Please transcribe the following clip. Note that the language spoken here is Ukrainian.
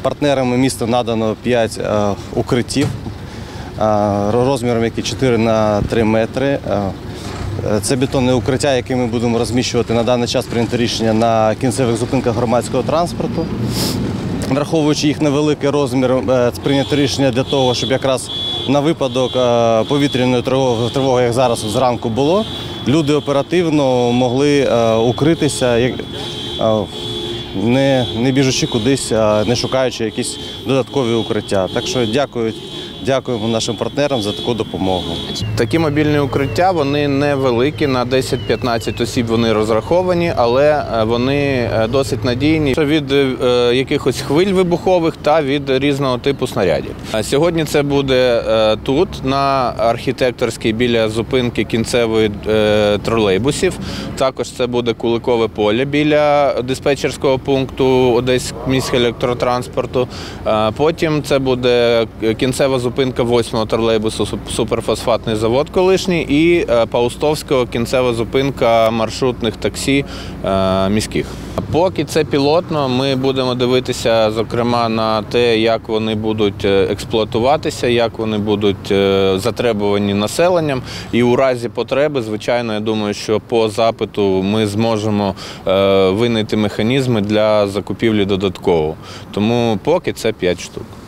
Партнерами міста надано 5 укриттів розміром, які 4 на 3 метри. Це бетонне укриття, яке ми будемо розміщувати на даний час, прийнято рішення на кінцевих зупинках громадського транспорту. Враховуючи їх невеликий розмір, прийнято рішення для того, щоб якраз на випадок повітряної тривоги, як зараз зранку було, люди оперативно могли укритися, не біжучи кудись, не шукаючи якісь додаткові укриття. Так що дякуємо нашим партнерам за таку допомогу. Такі мобільні укриття, вони невеликі, на 10-15 осіб вони розраховані, але вони досить надійні від якихось хвиль вибухових та від різного типу снарядів. Сьогодні це буде тут, на Архітекторській, біля зупинки кінцевої тролейбусів. Також це буде Куликове поле біля диспетчерського пункту Одеського електротранспорту. Потім це буде кінцева зупинка 8-го тролейбусу «Суперфосфатний завод» колишній і Паустовського кінцева зупинка маршрутних таксі міських. Поки це пілотно, ми будемо дивитися, зокрема, на те, як вони будуть експлуатуватися, як вони будуть затребувані населенням. І у разі потреби, звичайно, я думаю, що по запиту ми зможемо винайти механізми для закупівлі додатково. Тому поки це 5 штук.